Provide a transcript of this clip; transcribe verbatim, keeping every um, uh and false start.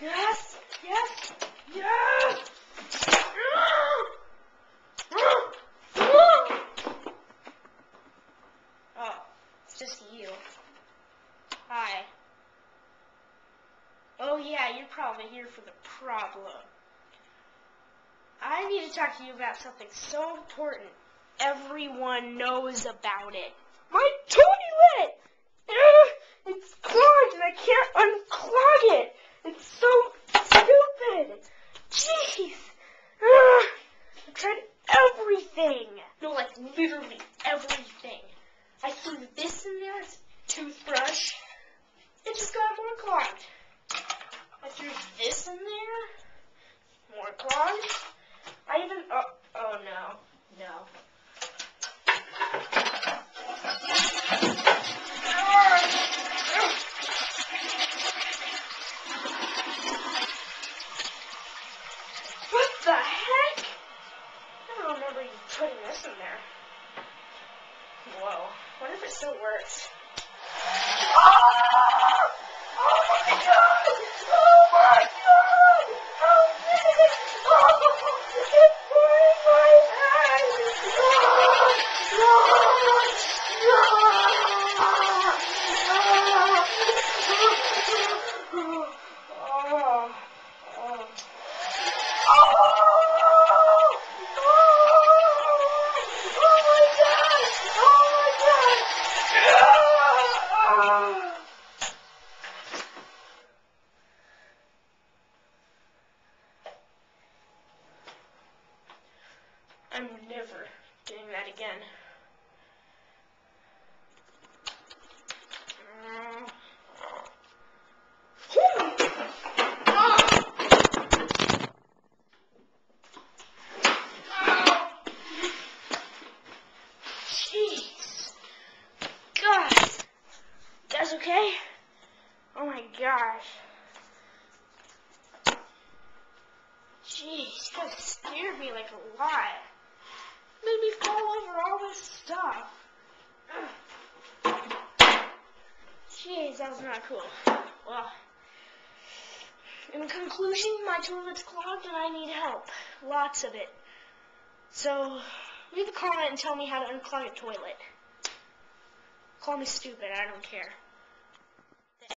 Yes! Yes! Yes! Oh, it's just you. Hi. Oh yeah, you're probably here for the problem. I need to talk to you about something so important. Everyone knows about it. My toilet! Ugh, it's clogged and I can't unclog it. It's so stupid. Jeez. Ugh, I've tried everything. No, like literally everything. I threw this in there, toothbrush. It just got more clogged. I threw this in there, more clogged. I even, oh, oh no, no. What the heck? I don't remember you putting this in there. Whoa, what if it still works? Oh! Oh my god! Oh my god! Help me! Oh, it's burning my head! No! No! No! Oh! Oh! I'm never doing that again. Jeez. God. You guys okay? Oh my gosh. Jeez, that scared me like a lot. Made me fall over all this stuff. Jeez, that was not cool. Well, in conclusion, my toilet's clogged and I need help. Lots of it. So, leave a comment and tell me how to unclog a toilet. Call me stupid, I don't care.